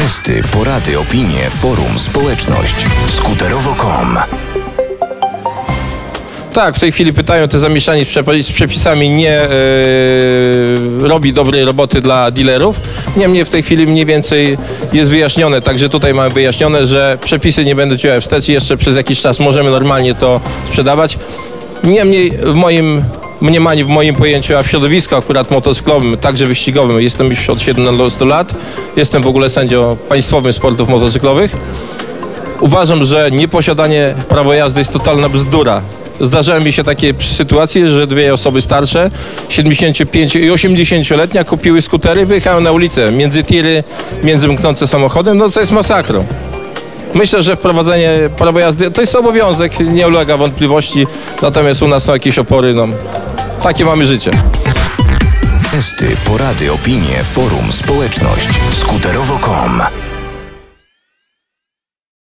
Testy, porady, opinie, forum, społeczność. Skuterowo.com. Tak, w tej chwili pytają, te zamieszanie z przepisami nie robi dobrej roboty dla dealerów. Niemniej w tej chwili mniej więcej jest wyjaśnione, także tutaj mamy wyjaśnione, że przepisy nie będą działały wstecz i jeszcze przez jakiś czas możemy normalnie to sprzedawać. Niemniej w moim mniemaniu, w moim pojęciu, a w środowisku akurat motocyklowym, także wyścigowym, jestem już od 17 lat, jestem w ogóle sędzią państwowym sportów motocyklowych. Uważam, że nieposiadanie prawa jazdy jest totalna bzdura. Zdarzały mi się takie sytuacje, że dwie osoby starsze, 75 i 80-letnia, kupiły skutery, wyjechały na ulicę między tiry, między mknące samochodem, no co jest masakrą. Myślę, że wprowadzenie prawa jazdy to jest obowiązek, nie ulega wątpliwości, natomiast u nas są jakieś opory, no takie mamy życie. Testy, porady, opinie, forum, społeczność. Skuterowo.com.